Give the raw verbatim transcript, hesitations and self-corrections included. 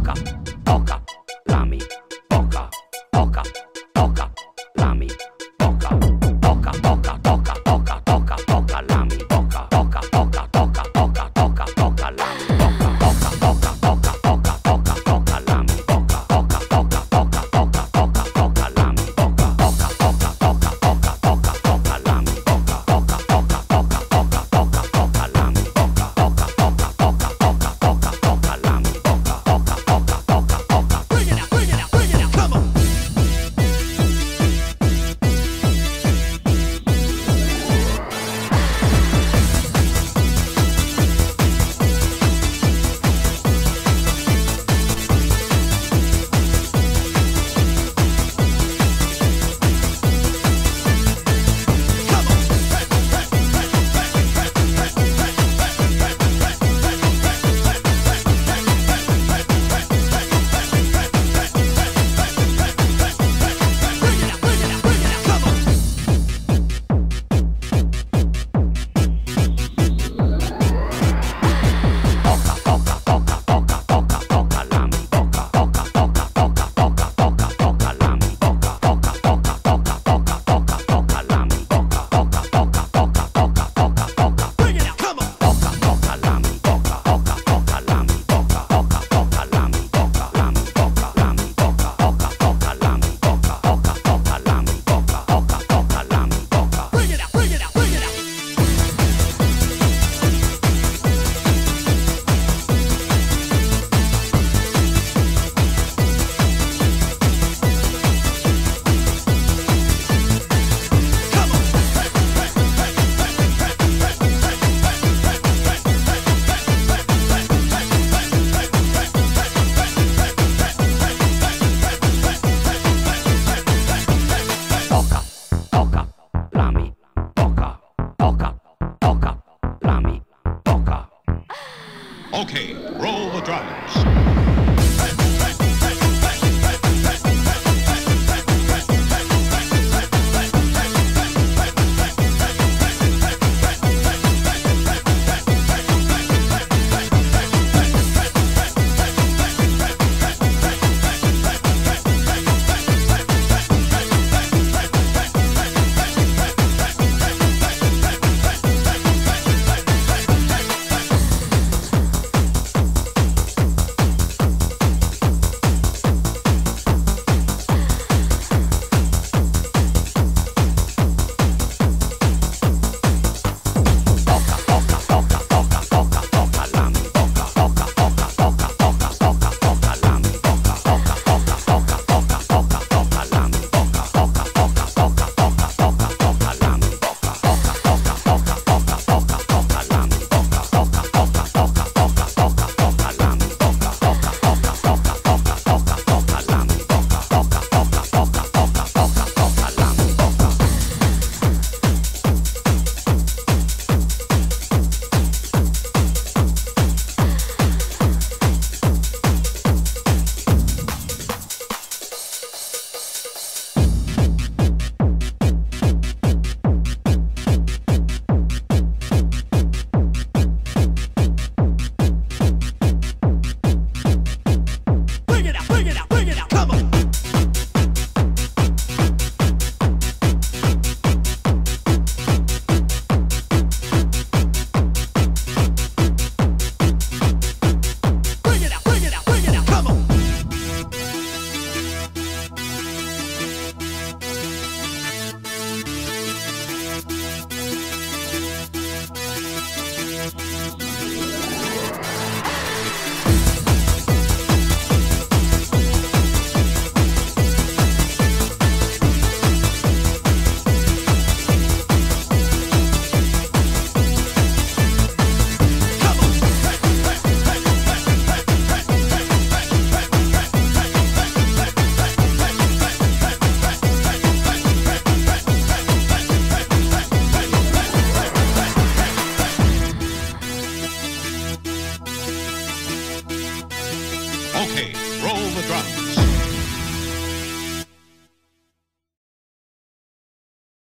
toca, toca, la mi, toca, toca, toca, la mi, toca, toca, toca, toca, toca, toca, toca, la mi, toca, toca, toca, toca, toca, toca, toca, la mi, toca, toca, toca, toca, toca, toca, toca, la mi, toca, toca, toca, toca, toca, toca, toca, la mi, toca, toca, toca, toca, toca, toca, toca, la mi, toca, toca, toca, toca, toca, toca, toca, la mi, toca, toca, toca, toca, toca, toca, toca, la mi, toca, toca, toca, toca, toca. Bring it out, bring it out, bring it out, come on. Okay, roll the drums.